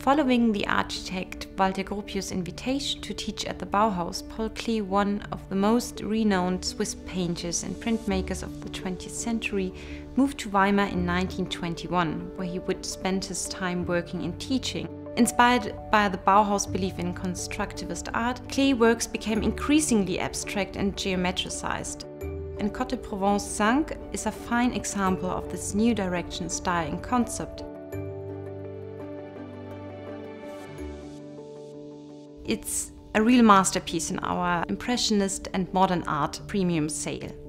Following the architect Walter Gropius's invitation to teach at the Bauhaus, Paul Klee, one of the most renowned Swiss painters and printmakers of the 20th century, moved to Weimar in 1921, where he would spend his time working and teaching. Inspired by the Bauhaus belief in constructivist art, Klee's works became increasingly abstract and geometricized. And Côtes de Provence 5 is a fine example of this new direction, style and concept. It's a real masterpiece in our Impressionist and Modern Art premium sale.